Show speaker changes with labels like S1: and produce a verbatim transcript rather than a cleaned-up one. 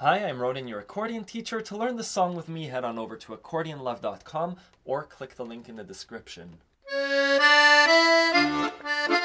S1: Hi, I'm Ronan, your accordion teacher. To learn the song with me, head on over to accordion love dot com or click the link in the description.